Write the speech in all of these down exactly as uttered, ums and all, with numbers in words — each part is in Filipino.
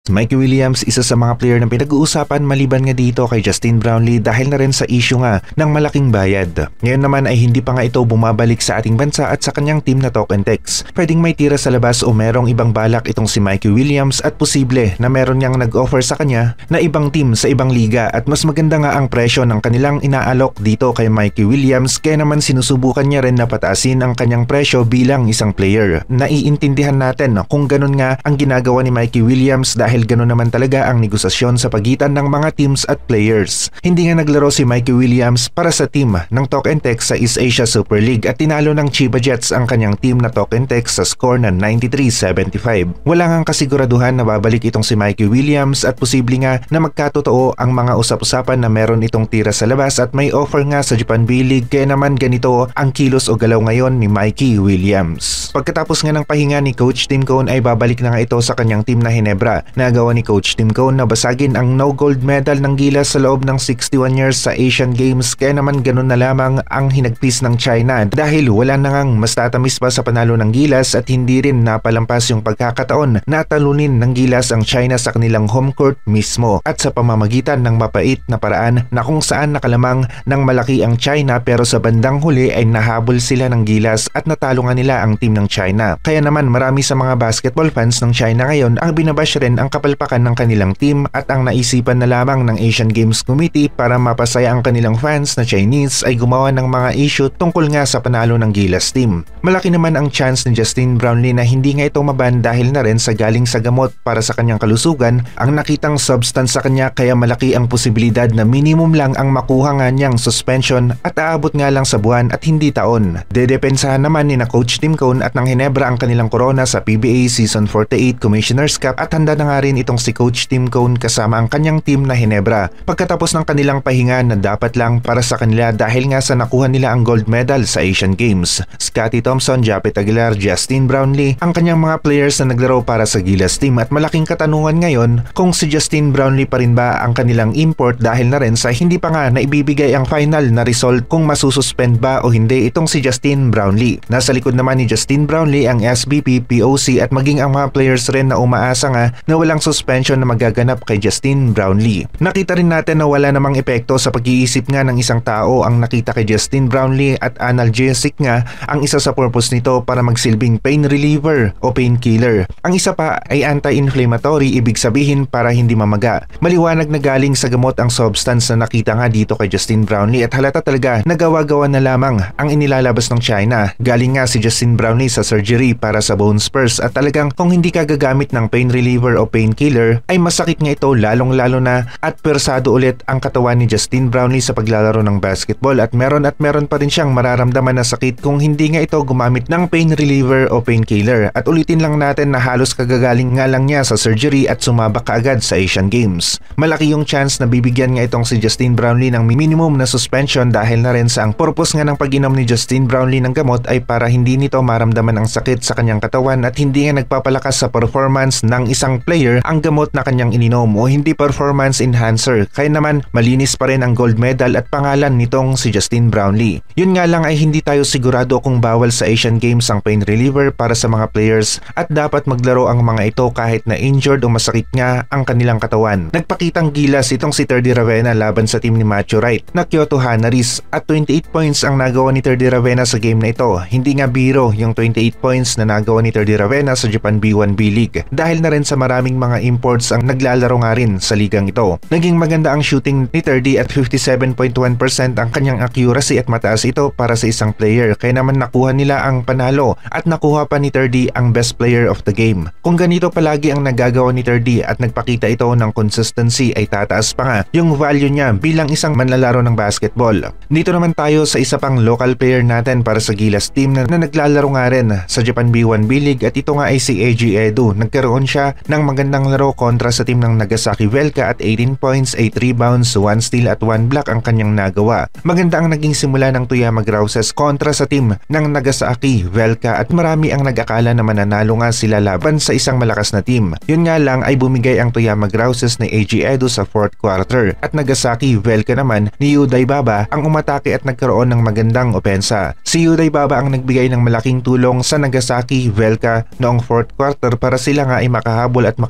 Mikey Williams, isa sa mga player na pinag-uusapan maliban nga dito kay Justin Brownlee dahil na rin sa issue nga ng malaking bayad. Ngayon naman ay hindi pa nga ito bumabalik sa ating bansa at sa kanyang team na Talk and Text. Pwedeng may tira sa labas o merong ibang balak itong si Mikey Williams at posible na meron niyang nag-offer sa kanya na ibang team sa ibang liga at mas maganda nga ang presyo ng kanilang inaalok dito kay Mikey Williams kaya naman sinusubukan niya rin na pataasin ang kanyang presyo bilang isang player. Naiintindihan natin kung ganun nga ang ginagawa ni Mikey Williams dahil gano'n naman talaga ang negosasyon sa pagitan ng mga teams at players. Hindi nga naglaro si Mikey Williams para sa team ng Talk and Text sa East Asia Super League at tinalo ng Chiba Jets ang kanyang team na Talk and Text sa score na ninety-three seventy-five. Wala ngang kasiguraduhan na babalik itong si Mikey Williams at posible nga na magkatotoo ang mga usap-usapan na meron itong tira sa labas at may offer nga sa Japan B-League kaya naman ganito ang kilos o galaw ngayon ni Mikey Williams. Pagkatapos nga ng pahinga ni Coach Tim Cone ay babalik na nga ito sa kanyang team na Ginebra. Nagawa ni Coach Tim Cone na basagin ang no gold medal ng Gilas sa loob ng sixty-one years sa Asian Games kaya naman ganun na lamang ang hinagpis ng China dahil wala na ngang mas tatamis pa sa panalo ng Gilas at hindi rin napalampas yung pagkakataon na talunin ng Gilas ang China sa kanilang home court mismo at sa pamamagitan ng mapait na paraan na kung saan nakalamang ng malaki ang China pero sa bandang huli ay nahabol sila ng Gilas at natalo nga nila ang team ng China. Kaya naman marami sa mga basketball fans ng China ngayon ang binabash rin ang kapalpakan ng kanilang team at ang naisipan na lamang ng Asian Games Committee para mapasaya ang kanilang fans na Chinese ay gumawa ng mga issue tungkol nga sa panalo ng Gilas team. Malaki naman ang chance ni Justin Brownlee na hindi nga ito maban dahil na rin sa galing sa gamot para sa kanyang kalusugan ang nakitang substance sa kanya kaya malaki ang posibilidad na minimum lang ang makuha nga niyang suspension at aabot nga lang sa buwan at hindi taon. Dedepensahan naman ni na Coach Tim Cone at ng Ginebra ang kanilang corona sa P B A Season forty-eight Commissioner's Cup at handa na nga rin itong si Coach Tim Cone kasama ang kanyang team na Ginebra pagkatapos ng kanilang pahinga na dapat lang para sa kanila dahil nga sa nakuha nila ang gold medal sa Asian Games. Scottie Thompson, Japet Aguilar, Justin Brownlee ang kanyang mga players na naglaro para sa Gilas team at malaking katanungan ngayon kung si Justin Brownlee pa rin ba ang kanilang import dahil na rin sa hindi pa nga na ibibigay ang final na result kung masususpend ba o hindi itong si Justin Brownlee. Nasa likod naman ni Justin Brownlee ang S B P, P O C at maging ang mga players rin na umaasa nga na walang suspension na magaganap kay Justin Brownlee. Nakita rin natin na wala namang epekto sa pag-iisip nga ng isang tao ang nakita kay Justin Brownlee at analgesic nga ang isa sa purpose nito para magsilbing pain reliever o painkiller. Ang isa pa ay anti-inflammatory, ibig sabihin para hindi mamaga. Maliwanag na galing sa gamot ang substance na nakita nga dito kay Justin Brownlee at halata talaga nagawa-gawa na lamang ang inilalabas ng China. Galing nga si Justin Brownlee sa surgery para sa bone spurs at talagang kung hindi ka gagamit ng pain reliever o painkiller ay masakit nga ito lalong-lalo na at persado ulit ang katawan ni Justin Brownlee sa paglalaro ng basketball at meron at meron pa rin siyang mararamdaman na sakit kung hindi nga ito gumamit ng pain reliever o painkiller. At ulitin lang natin na halos kagagaling nga lang niya sa surgery at sumabak kaagad sa Asian Games. Malaki yung chance na bibigyan nga itong si Justin Brownlee ng minimum na suspension dahil na rin sa ang purpose nga ng pag-inom ni Justin Brownlee ng gamot ay para hindi nito maramdaman ang sakit sa kanyang katawan at hindi nga nagpapalakas sa performance ng isang player ang gamot na kanyang ininom o hindi performance enhancer. Kaya naman malinis pa rin ang gold medal at pangalan nitong si Justin Brownlee. Yun nga lang ay hindi tayo sigurado kung bawal sa Asian Games ang pain reliever para sa mga players at dapat maglaro ang mga ito kahit na injured o masakit nga ang kanilang katawan. Nagpakitang gilas itong si Terdy Ravenna laban sa team ni Matthew Wright na Kyoto Hanaris at twenty-eight points ang nagawa ni Terdy Ravenna sa game na ito. Hindi nga biro yung twenty-eight points na nagawa ni Terdy Ravenna sa Japan B one B-League dahil na rin sa maraming mga imports ang naglalaro nga rin sa ligang ito. Naging maganda ang shooting ni Terdy at fifty-seven point one percent ang kanyang accuracy at mataas ito para sa isang player kaya naman nakuha nila ang panalo at nakuha pa ni Terdy ang best player of the game. Kung ganito palagi ang nagagawa ni Terdy at nagpakita ito ng consistency ay tataas pa nga yung value niya bilang isang manlalaro ng basketball. Dito naman tayo sa isa pang local player natin para sa Gilas team na, na naglalaro nga rin sa Japan B one B-League at ito nga ay si A G Edu. Nagkaroon siya ng magandang laro kontra sa team ng Nagasaki Velka at eighteen points, eight rebounds, one steal at one block ang kanyang nagawa. Maganda ang naging simula ng Toyama Grouses kontra sa team ng Nagasaki Velka at marami ang nag-akala na mananalo nga sila laban sa isang malakas na team. Yun nga lang ay bumigay ang Toyama Grouses ni A G Edu sa fourth quarter at Nagasaki Velka naman ni Yuday Baba ang umatake at nagkaroon ng magandang opensa. Si Yuday Baba ang nagbigay ng malaking tulong sa Nagasaki Velka noong fourth quarter para sila nga ay makahabol at makalas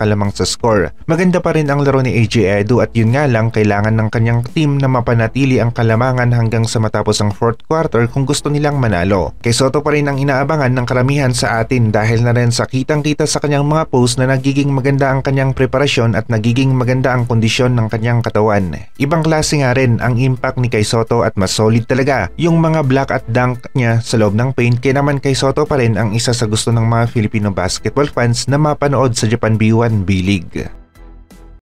nakalamang sa score. Maganda pa rin ang laro ni A J Edu at yun nga lang kailangan ng kanyang team na mapanatili ang kalamangan hanggang sa matapos ang fourth quarter kung gusto nilang manalo. Kay Soto pa rin ang inaabangan ng karamihan sa atin dahil na rin sa kitang-kita sa kanyang mga post na nagiging maganda ang kanyang preparasyon at nagiging maganda ang kondisyon ng kanyang katawan. Ibang klase nga rin ang impact ni kay Soto at mas solid talaga yung mga block at dunk niya sa loob ng paint, kaya naman kay Soto pa rin ang isa sa gusto ng mga Filipino basketball fans na mapanood sa Japan B one B-League.